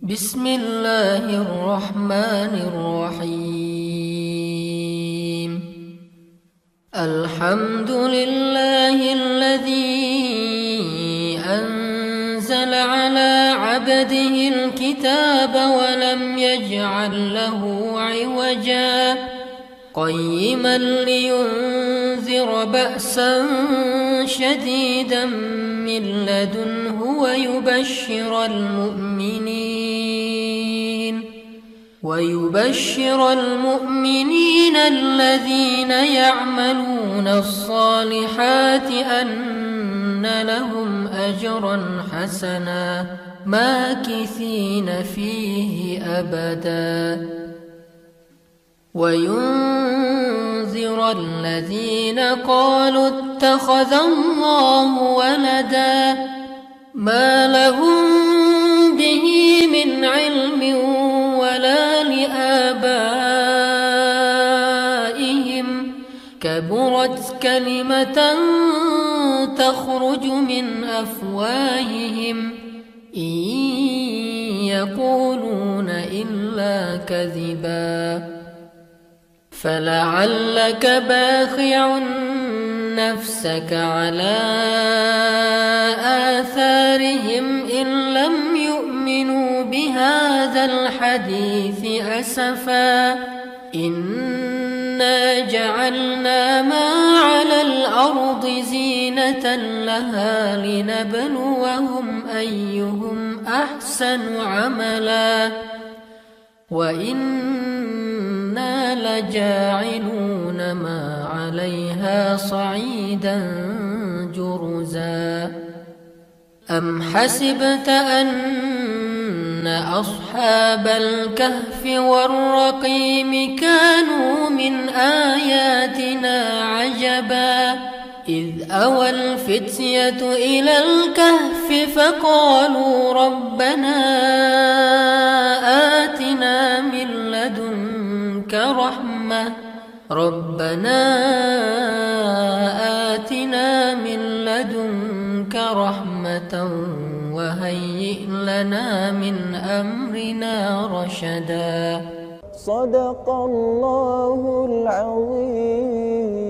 بسم الله الرحمن الرحيم. الحمد لله الذي أنزل على عبده الكتاب ولم يجعل له عوجا قيما لينذر بأسا شديدا من لدنه ويبشر المؤمنين الذين يعملون الصالحات أن لهم أجرا حسنا ماكثين فيه أبدا وينذر الذين قالوا اتخذ الله ولدا ما لهم به من علم ولا لآبائهم كبرت كلمة تخرج من أفواههم إن يقولون إلا كذبا فلعلك باخع نفسك على آثارهم إن لم يؤمنوا بهذا الحديث أسفا إنا جعلنا ما على الأرض زينة لها لنبلوهم أيهم أحسن عملا وإنا لجاعلون ما عليها صعيدا جرزا أم حسبت أن أصحاب الكهف والرقيم كانوا من آياتنا عجبا إذ أوى الفتية إلى الكهف فقالوا ربنا آتنا من لدنك رحمة وهيئ لنا من أمرنا رشدا. صدق الله العظيم.